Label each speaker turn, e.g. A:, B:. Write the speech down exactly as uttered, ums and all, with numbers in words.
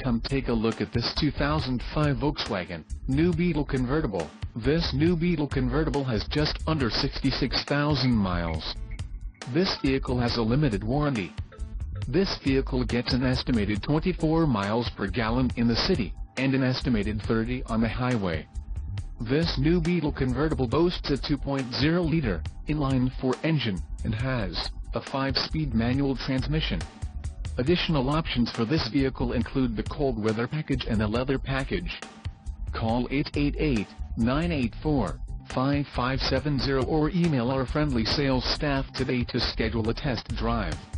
A: Come take a look at this two thousand five Volkswagen New Beetle convertible. This New Beetle convertible has just under sixty-six thousand miles. This vehicle has a limited warranty. This vehicle gets an estimated twenty-four miles per gallon in the city, and an estimated thirty on the highway. This New Beetle convertible boasts a two point oh liter inline-four engine, and has a five-speed manual transmission. Additional options for this vehicle include the cold weather package and the leather package. Call eight eight eight, nine eight four, five five seven zero or email our friendly sales staff today to schedule a test drive.